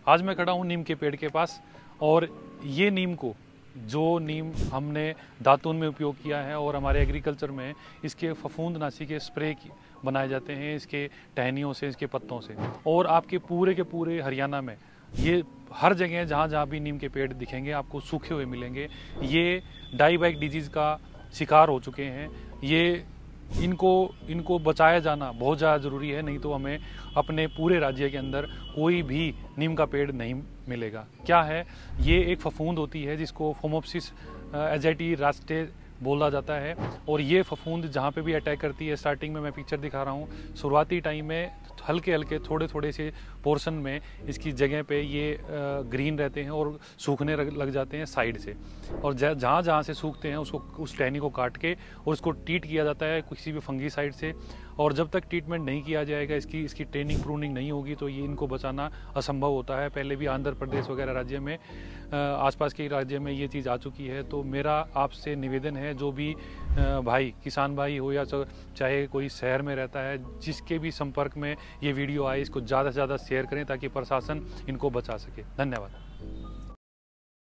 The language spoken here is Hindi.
आज मैं खड़ा हूँ नीम के पेड़ के पास और ये नीम को जो नीम हमने दातून में उपयोग किया है और हमारे एग्रीकल्चर में इसके फफूंदनाशी के स्प्रे बनाए जाते हैं इसके टहनियों से, इसके पत्तों से। और आपके पूरे के पूरे हरियाणा में ये हर जगह जहाँ जहाँ भी नीम के पेड़ दिखेंगे आपको सूखे हुए मिलेंगे। ये डाईबैक डिजीज़ का शिकार हो चुके हैं। ये इनको बचाया जाना बहुत ज़्यादा ज़रूरी है, नहीं तो हमें अपने पूरे राज्य के अंदर कोई भी नीम का पेड़ नहीं मिलेगा। क्या है ये? एक फफूंद होती है जिसको फोमोप्सिस एजाइटी रास्टे बोला जाता है और ये फफूंद जहाँ पे भी अटैक करती है, स्टार्टिंग में मैं पिक्चर दिखा रहा हूँ, शुरुआती टाइम में हल्के हल्के थोड़े थोड़े से पोर्शन में इसकी जगह पे ये ग्रीन रहते हैं और सूखने लग जाते हैं साइड से। और जहाँ जहाँ से सूखते हैं उसको उस टहनी को काट के और उसको ट्रीट किया जाता है किसी भी फंगीसाइड से। और जब तक ट्रीटमेंट नहीं किया जाएगा, इसकी ट्रेनिंग प्रूनिंग नहीं होगी, तो ये इनको बचाना असंभव होता है। पहले भी आंध्र प्रदेश वगैरह राज्य में, आसपास के राज्य में ये चीज़ आ चुकी है। तो मेरा आपसे निवेदन है, जो भी भाई किसान भाई हो या चाहे कोई शहर में रहता है, जिसके भी संपर्क में ये वीडियो आए, इसको ज़्यादा से ज़्यादा शेयर करें ताकि प्रशासन इनको बचा सके। धन्यवाद।